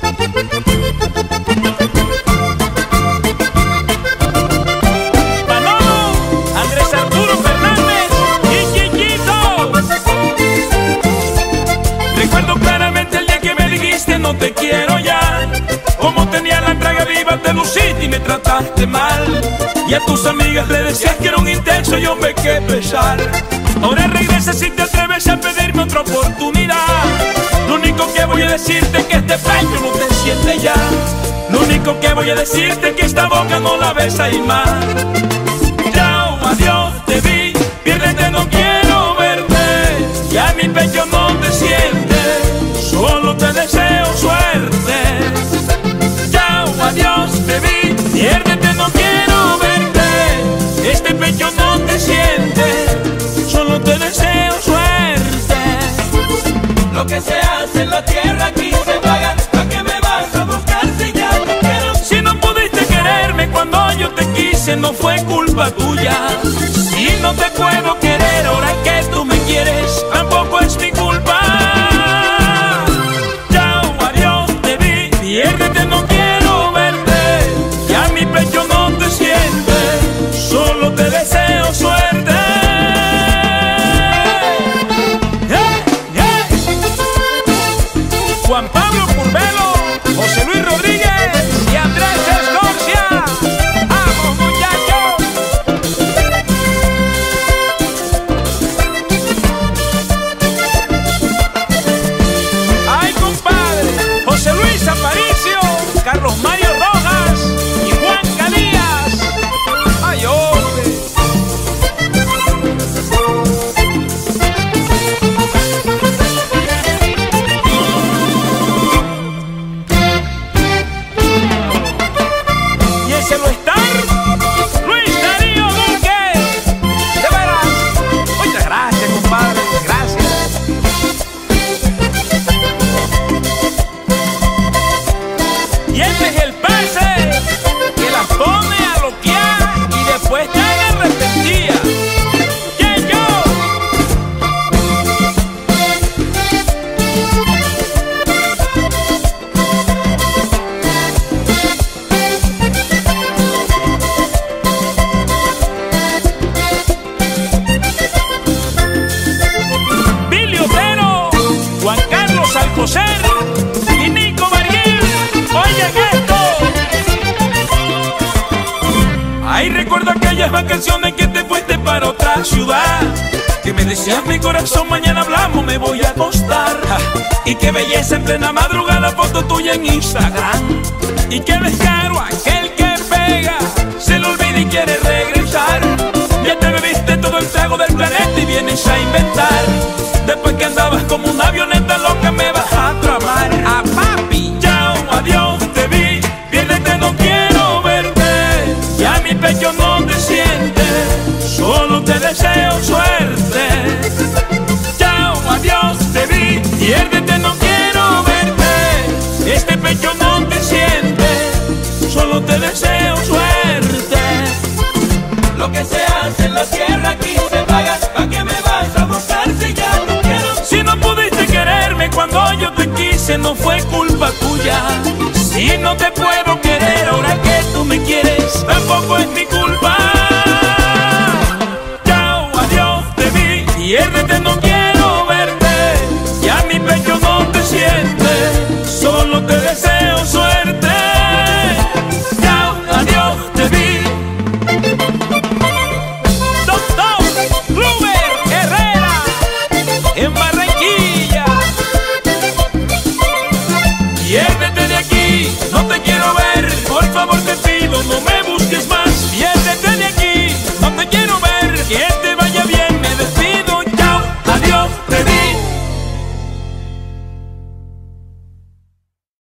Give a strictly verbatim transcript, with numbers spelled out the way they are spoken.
No te quiero ya, como tenía la traga viva te luciste y me trataste mal, y a tus amigas le decías que era un intenso, yo me quedé pesar. Ahora regresas y te atreves a pedirme otra oportunidad. Lo único que voy a decirte es que este pecho no te siente ya. Lo único que voy a decirte es que esta boca no la besa y más. Chao, adiós, te vi, piérdete, no quiero verte, ya mi pecho no te siente, solo te deseo suerte. Chao, adiós, te vi, piérdete, no quiero verte, este pecho no te siente, solo te deseo suerte. Lo que se hace en la tierra aquí se paga. ¿A qué me vas a buscar si ya no quiero? Si no pudiste quererme cuando yo te quise, no fue culpa tuya. Si no te puedo querer ahora que tú me quieres, tampoco es mi culpa. Piérdete, no quiero verte, ya mi pecho no te siente, solo te deseo suerte. ¡Hey, hey! Juan Pablo Curvelo, José Luis Rodríguez y Andrés Escorcia. ¡Vamos, muchachos! ¡Ay, compadre! José Luis Aparicio, Carlos Mario Rojas y Juan Calías. ¡Ay, hombre! Y ese lo está Luis Darío Duque. De veras, muchas gracias, compadre. Gracias. Y este es el pase que las pone a loquear y después están arrepentidas. ¡Que yo! Billy Otero, Juan Carlos Alcocer y Nico Barguil. Oigan esto. Ay, recuerdo aquellas vacaciones que te fuiste para otra ciudad, que me decías mi corazón, mañana hablamos, me voy a acostar. Ja, y qué belleza en plena madrugada, foto tuya en Instagram. Y qué descaro aquel que pega, se lo olvida y quiere regresar. Ya te bebiste todo el trago del planeta y vienes a inventar. Después que andabas como una avioneta loca me vas a tramar. A papi. Chao, adiós, te vi, piérdete, no quiero verte, ya mi pecho no te siente, solo te deseo suerte. Chao, adiós, te vi, piérdete, no quiero verte, este pecho no te siente, solo te deseo suerte. Lo que se hace en la tierra aquí se paga. ¿A qué me vas a buscar si ya no quiero? Si no pudiste quererme cuando yo te quise, no fue culpa tuya. Si no te puedo querer ahora que tú me quieres, tampoco es mi culpa. Chao, adiós, te vi, piérdete, no quiero verte, ya mi pecho no te siente, solo te deseo suerte. Chao, adiós, te vi. Doctor Ruber Herrera en Barranquilla. Piérdete de aquí, no te quiero ver, por favor te pido, no me busques más. Piérdete de aquí, no te quiero ver,